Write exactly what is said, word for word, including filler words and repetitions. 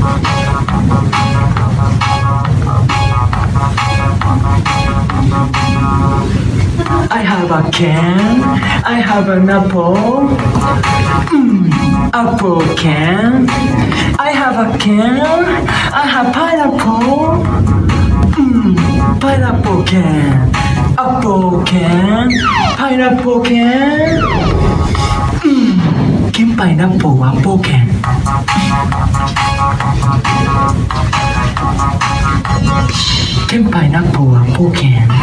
I have a can, I have an apple. Mm, apple can. I have a can, I have pineapple. Mm, pineapple can. Apple can, pineapple can. Mm, can pineapple, apple can. Can pineapple, apple can.